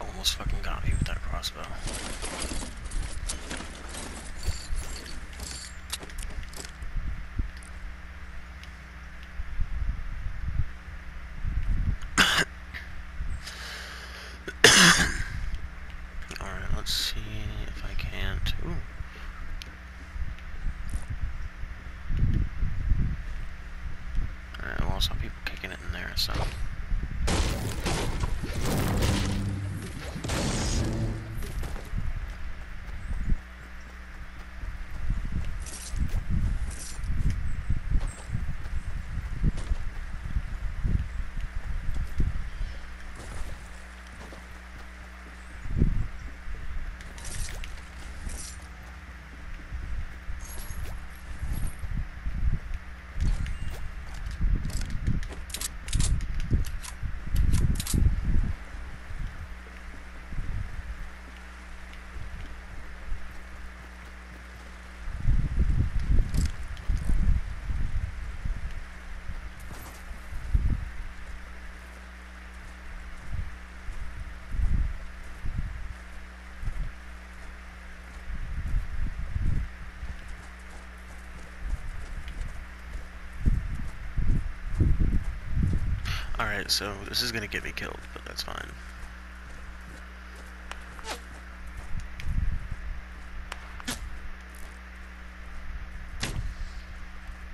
Almost fucking got me with that crossbow. Alright, let's see if I can't. Ooh. Alright, well, I saw people kicking it in there, so. Alright, so this is gonna get me killed, but that's fine.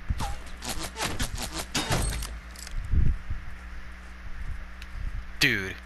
Dude.